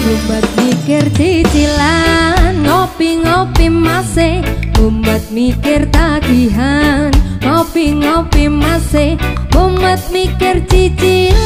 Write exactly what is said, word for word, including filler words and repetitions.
Mumet mikir cicilan, ngopi-ngopi masih. Mumet mikir tagihan, ngopi-ngopi masih. Mumet mikir cicilan.